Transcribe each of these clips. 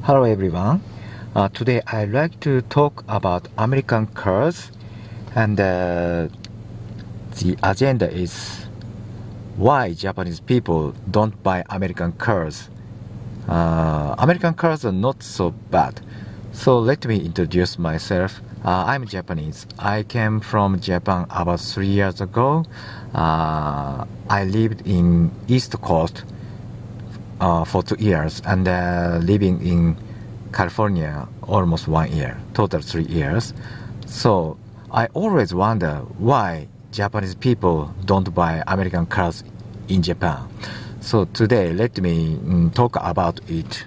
Hello everyone. Today I'd like to talk about American cars, and the agenda is why Japanese people don't buy American cars. American cars are not so bad. So let me introduce myself. I'm Japanese. I came from Japan about 3 years ago. I lived in East Coast for 2 years and living in California almost 1 year, total 3 years. So I always wonder why Japanese people don't buy American cars in Japan. So today let me talk about it.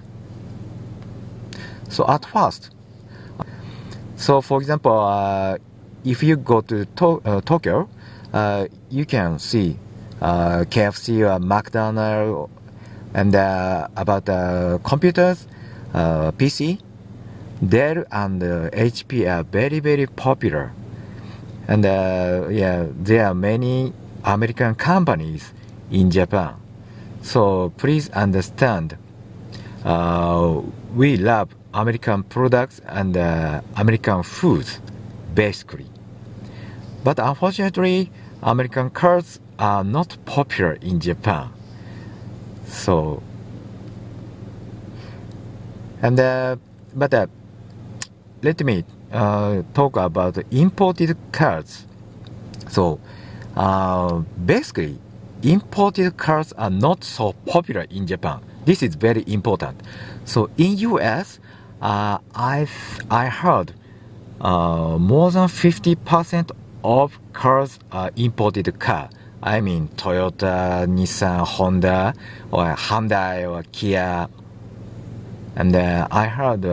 So at first, for example, if you go to Tokyo, you can see KFC or McDonald's. And about computers, PC, Dell and HP are very popular. And there are many American companies in Japan. So please understand, we love American products and American foods, basically. But unfortunately, American cars are not popular in Japan. So, and but let me talk about imported cars. So, basically, imported cars are not so popular in Japan. This is very important. So, in US, I heard more than 50% of cars are imported cars. I mean Toyota, Nissan, Honda, or Hyundai, or Kia. And I heard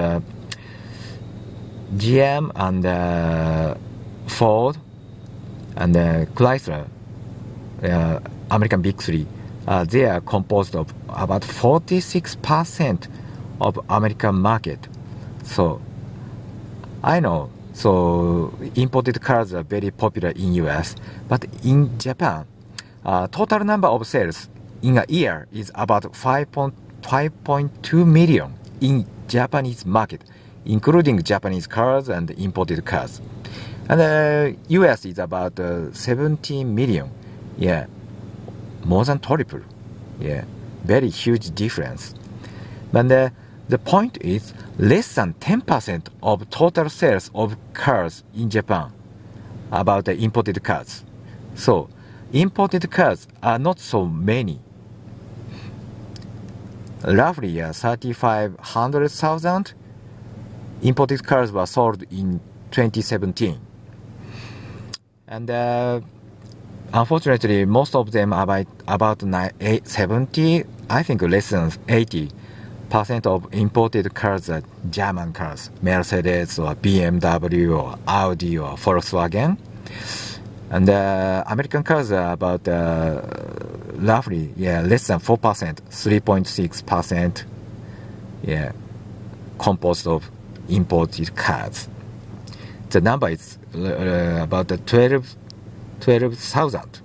GM and Ford and Chrysler, American Big Three. They are composed of about 46% of American market. So I know. So imported cars are very popular in US, but in Japan, total number of sales in a year is about 5.2 million in Japanese market, including Japanese cars and imported cars. And US is about 17 million. Yeah, more than triple. Yeah, very huge difference. And the point is less than 10% of total sales of cars in Japan about the imported cars. So imported cars are not so many. Roughly 3,500,000 imported cars were sold in 2017. And unfortunately, most of them are about 70, I think less than 80% of imported cars are German cars, Mercedes or BMW or Audi or Volkswagen. And American cars are about roughly less than 4%, 3.6%, composed of imported cars. The number is about 12,000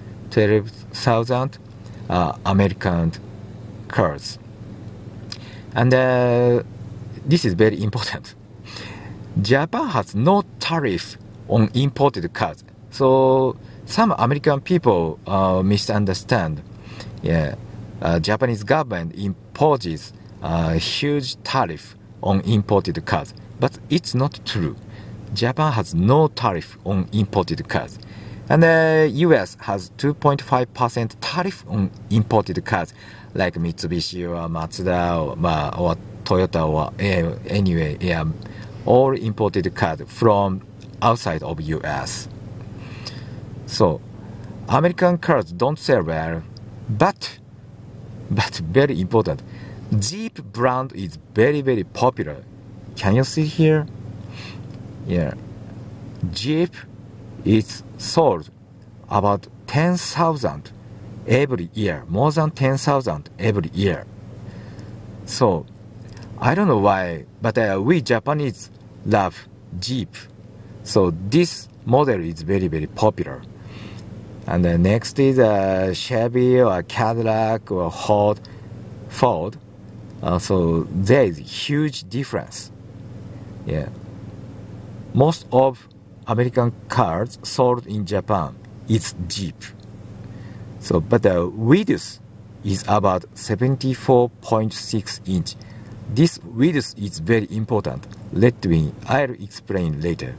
American cars. And this is very important. Japan has no tariff on imported cars. So some American people misunderstand. Japanese government imposes a huge tariff on imported cars, but it's not true. Japan has no tariff on imported cars, and the U.S. has 2.5% tariff on imported cars, like Mitsubishi or Mazda or Toyota or anyway, all imported cars from outside of U.S. So, American cars don't sell well, but very important, Jeep brand is very popular. Can you see here? Yeah, Jeep is sold about 10,000 every year, more than 10,000 every year. So, I don't know why, but we Japanese love Jeep. So this model is very popular. And the next is Chevy or Cadillac or Ford. So there is huge difference. Yeah. Most of American cars sold in Japan is Jeep. So, but the width is about 74.6 inch. This width is very important. I'll explain later.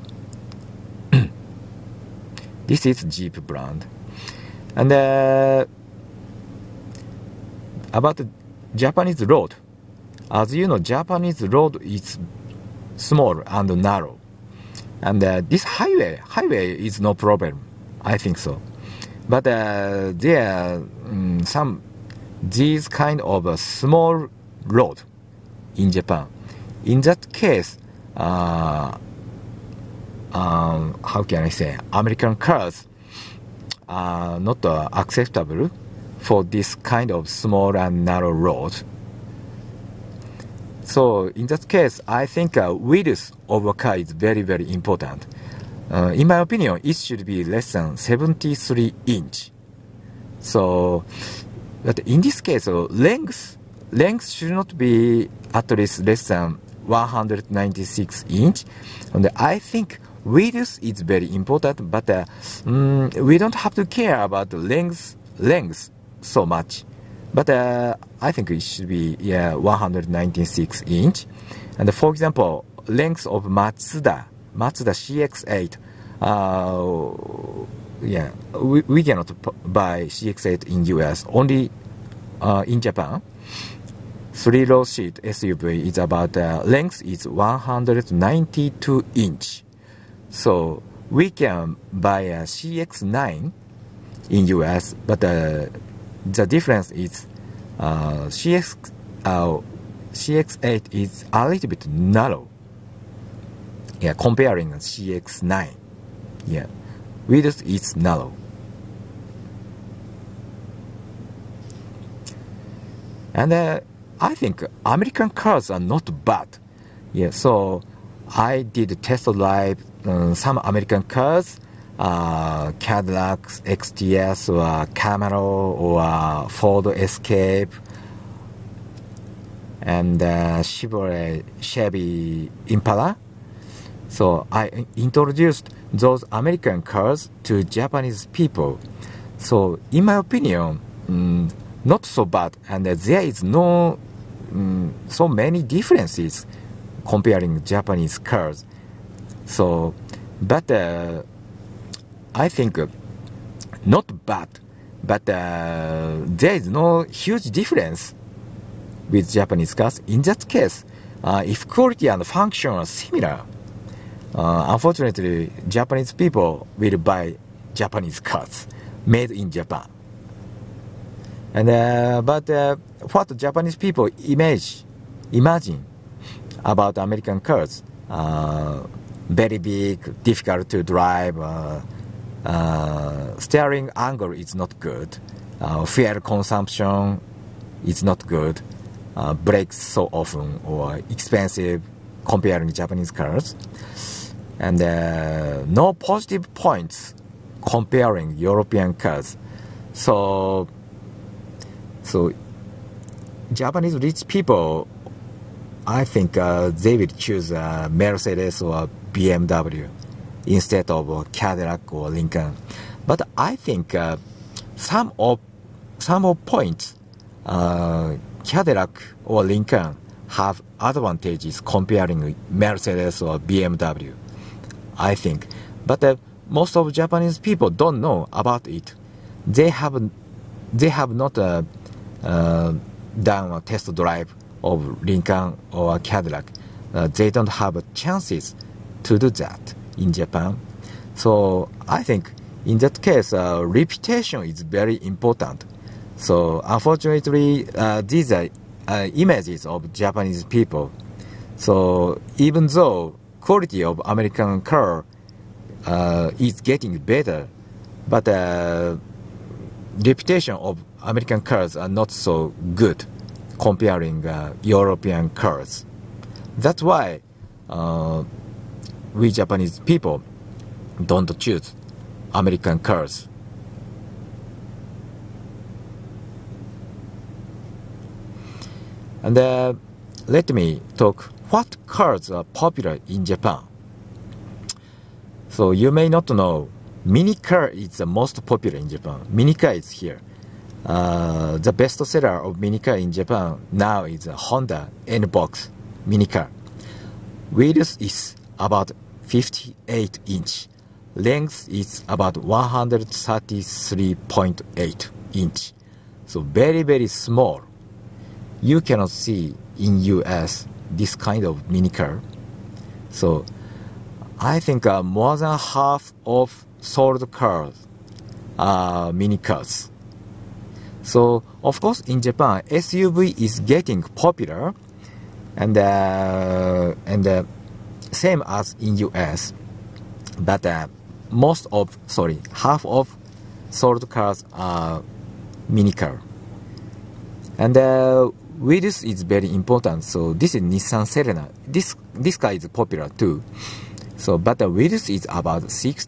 This is Jeep brand. And about the Japanese road. As you know, Japanese road is small and narrow. And this highway is no problem. I think so. But there are these kind of a small road in Japan. In that case, how can I say, American cars are not acceptable for this kind of small and narrow road. So in that case, I think width of a car is very, very important. In my opinion, it should be less than 73 inch. So, but in this case, length should not be at least less than 196 inch. And I think width is very important, but we don't have to care about the length so much. But I think it should be 196 inch. And for example, length of Mazda CX-8. We cannot buy CX-8 in US, only in Japan. 3-row seat SUV is about length is 192 inch. So we can buy a CX-9 in US, but the difference is CX-8 is a little bit narrow. Yeah, comparing CX-9. Yeah, width is narrow. And I think American cars are not bad. Yeah, so I did test drive some American cars, Cadillac XTS or Camaro or Ford Escape and Chevy Impala. So I introduced those American cars to Japanese people. So in my opinion, not so bad, and there is no so many differences comparing Japanese cars. So, but I think not bad, but there is no huge difference with Japanese cars. In that case, if quality and function are similar, unfortunately, Japanese people will buy Japanese cars made in Japan. And but what Japanese people imagine about American cars? Very big, difficult to drive. Steering angle is not good. Fuel consumption is not good. Brakes so often or expensive comparing Japanese cars. And no positive points comparing European cars. So Japanese rich people, I think they will choose Mercedes or BMW instead of Cadillac or Lincoln. But I think some of points Cadillac or Lincoln have advantages comparing Mercedes or BMW. I think, but most of Japanese people don't know about it. They have not done a test drive of Lincoln or Cadillac. They don't have chances to do that in Japan. So I think in that case, reputation is very important. So unfortunately, these are images of Japanese people. So even though quality of American car is getting better, but reputation of American cars are not so good comparing European cars. That's why we Japanese people don't choose American cars. And let me talk what cars are popular in Japan. So you may not know, mini car is the most popular in Japan. Mini car is here. The best seller of mini car in Japan now is a Honda N-Box mini car. Wheels is about 58 inch. Length is about 133.8 inch. So very, very small. You cannot see in US this kind of mini car. So I think more than half of sold cars are mini cars. So of course in Japan SUV is getting popular, and same as in US, but half of sold cars are mini car. And wheels is very important. So this is Nissan Serena. This car is popular too. So but the wheels is about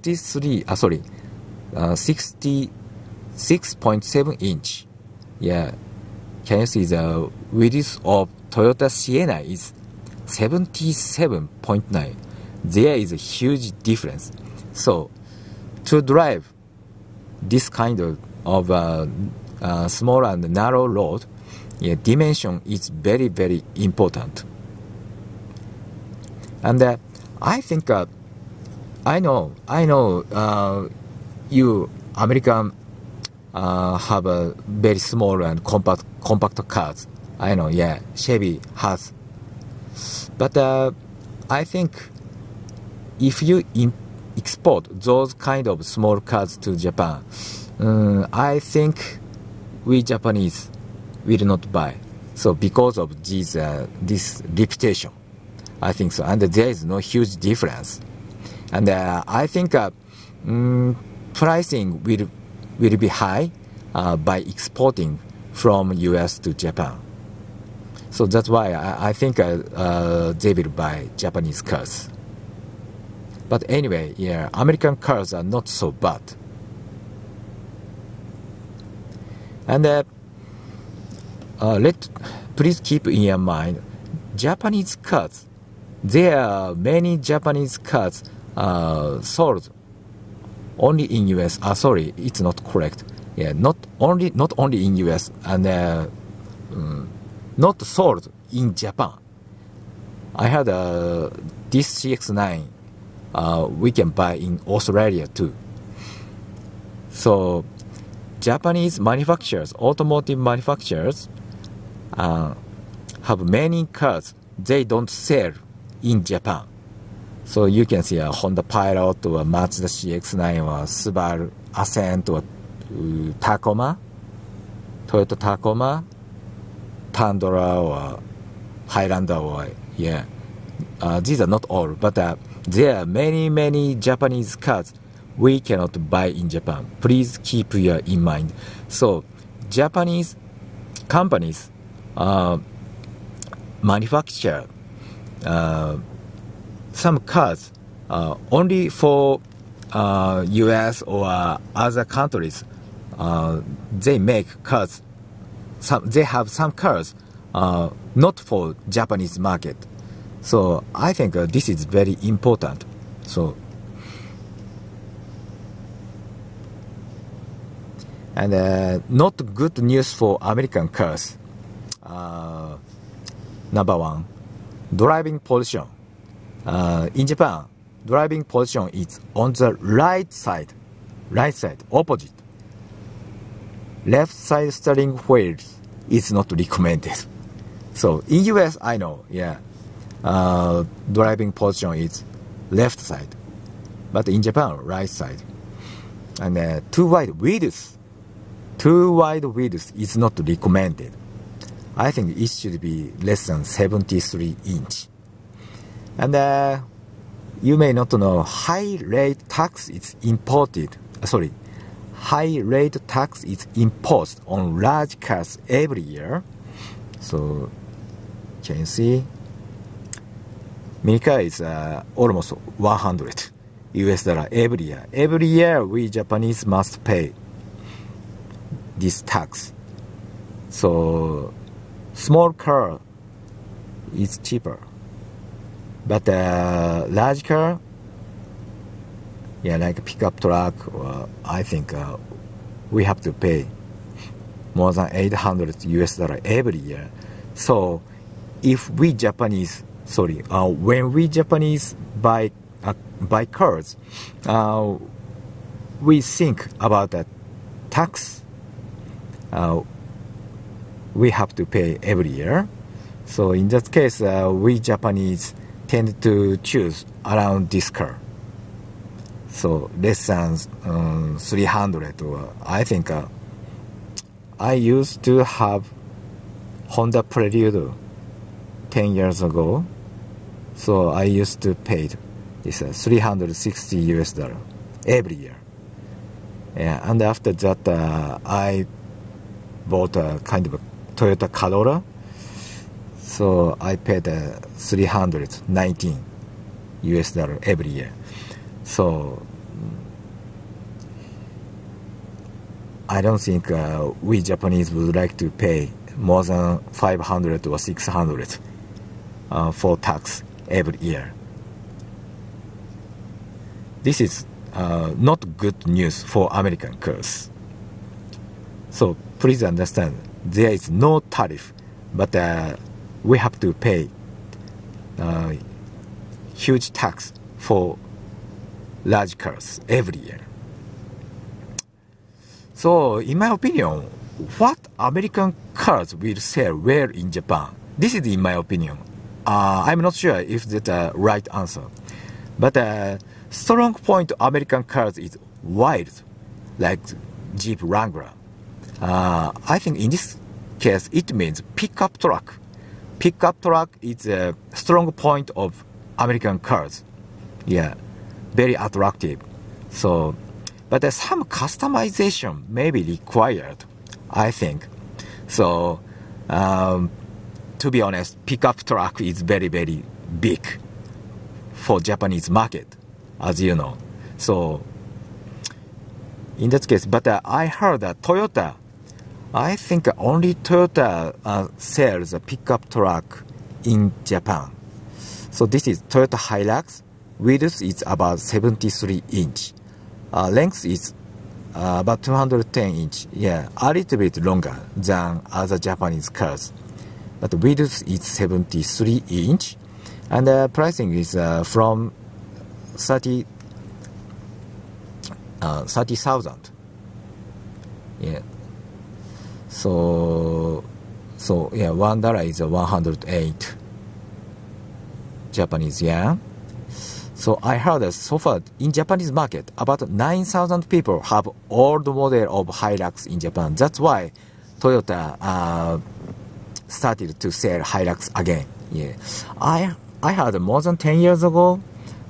66.7 inch. Yeah, can you see the wheels of Toyota Sienna is 77.9. There is a huge difference. So to drive this kind of small and narrow road, yeah, dimension is very, very important. And I think I know you American have a very small and compact cars. I know, yeah, Chevy has. But I think if you export those kind of small cars to Japan, I think we Japanese will not buy. So because of this reputation, I think so. And there is no huge difference. And I think pricing will be high by exporting from US to Japan. So that's why I think they will buy Japanese cars. But anyway, yeah, American cars are not so bad. And please keep in your mind, Japanese cars. There are many Japanese cars sold only in US. Sorry, it's not correct. Yeah, not only in US, and not sold in Japan. I had this CX-9. We can buy in Australia too. So Japanese manufacturers, automotive manufacturers, have many cars they don't sell in Japan. So you can see a Honda Pilot or a Mazda CX-9 or Subaru Ascent or Tacoma, Toyota Tacoma, Tundra or Highlander or yeah. These are not all, but there are many Japanese cars we cannot buy in Japan. Please keep your in mind. So Japanese companies manufacture some cars only for US or other countries. They make cars. They have some cars not for Japanese market. So I think this is very important. So and not good news for American cars. Number one, driving position. In Japan, driving position is on the right side, opposite. Left side steering wheel is not recommended. So in US, I know, yeah, driving position is left side, but in Japan, right side. And too wide wheels is not recommended. I think it should be less than 73 inch. And you may not know, high rate tax is imposed on large cars every year. So can you see? Mini car is almost 100 US dollar every year. Every year we Japanese must pay this tax. So small car is cheaper. But large car, yeah, like a pickup truck, I think we have to pay more than $800 every year. So if we Japanese, when we Japanese buy cars, we think about the tax we have to pay every year. So in that case, we Japanese tend to choose around this car. So less than 300. I think I used to have Honda Prelude 10 years ago. So I used to pay this $360 every year. Yeah, and after that, I bought a kind of a Toyota Corolla. So I paid $319 every year. So I don't think we Japanese would like to pay more than $500 or $600 for tax every year. This is not good news for American cars. So please understand, there is no tariff, but we have to pay huge tax for large cars every year. So in my opinion, what American cars will sell well in Japan? This is in my opinion. I'm not sure if that's the right answer. But strong point of American cars is wild, like Jeep Wrangler. I think in this case it means pickup truck. Pickup truck is a strong point of American cars. Yeah, very attractive. So, but some customization may be required, I think. So, to be honest, pickup truck is very, very big for Japanese market, as you know. So, in that case, but I heard that Toyota, I think only Toyota sells a pickup truck in Japan. So this is Toyota Hilux. Width is about 73 inch. Length is about 210 inch. Yeah, a little bit longer than other Japanese cars. But width is 73 inch. And pricing is from 30,000. Yeah. So yeah, $1 is 108 Japanese yen. So I heard that so far in Japanese market, about 9,000 people have old model of Hilux in Japan. That's why Toyota started to sell Hilux again. Yeah, I heard more than 10 years ago,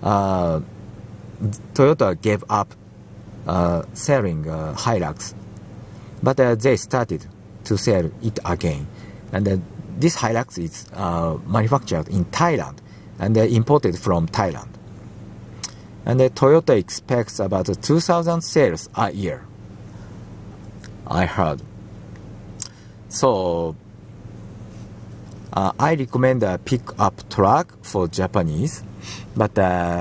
Toyota gave up selling Hilux, but they started to sell it again. And this Hilux is manufactured in Thailand and imported from Thailand. And Toyota expects about 2,000 sales a year, I heard. So I recommend a pickup truck for Japanese, but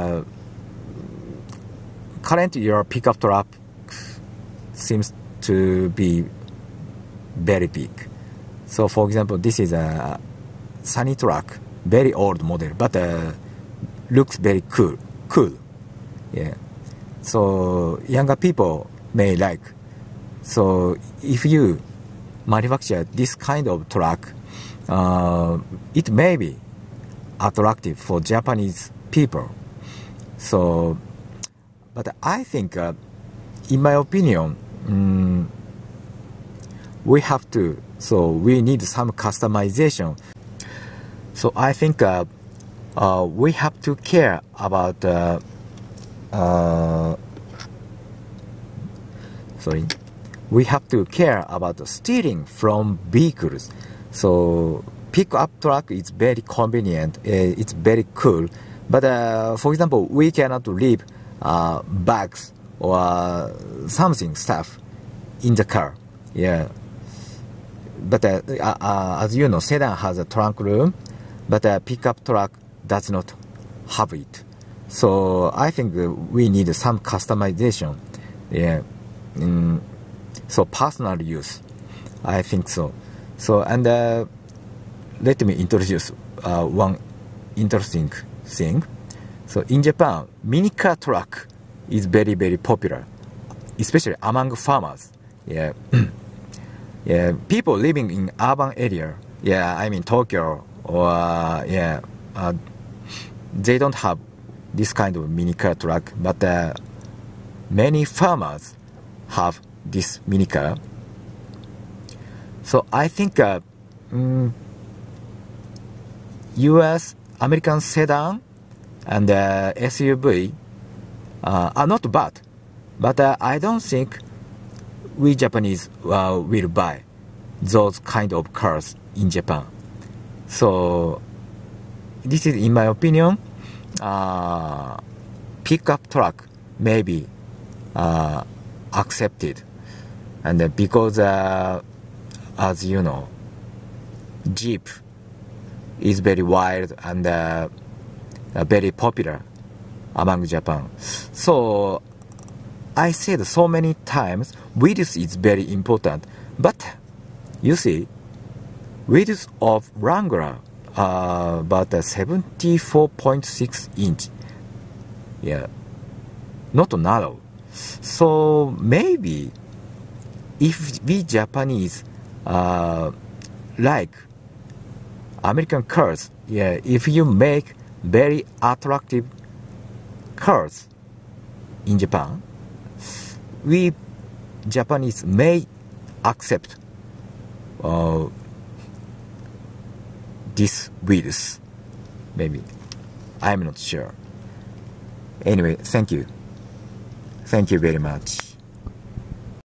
currently your pickup truck seems to be very big. So for example, this is a Sunny truck, very old model, but looks very cool. Yeah. So younger people may like. So if you manufacture this kind of truck, it may be attractive for Japanese people. So, but I think, in my opinion, we have to. So we need some customization. So I think we have to care about. We have to care about stealing from vehicles. So pickup truck is very convenient. It's very cool. But for example, we cannot leave bags or stuff in the car. Yeah. But as you know, sedan has a trunk room. but a pickup truck does not have it. So I think we need some customization. Yeah. So personal use. I think so. So, and let me introduce one interesting thing. So in Japan, minicar truck is very, very popular, especially among farmers. Yeah. Yeah. People living in urban area, yeah, I mean Tokyo, or they don't have this kind of minicar truck, but many farmers have this minicar. So I think US American sedan and SUV are not bad, but I don't think we Japanese will buy those kind of cars in Japan. So this is, in my opinion, pickup truck may be accepted, and because as you know, Jeep is very wild and very popular among Japan. So I said so many times, width is very important, but you see, width of Wrangler about 74.6 inch. Yeah, not narrow. So maybe if we Japanese like American cars, yeah, if you make very attractive cars in Japan, we Japanese may accept this width. Maybe. I'm not sure. Anyway, thank you. Thank you very much.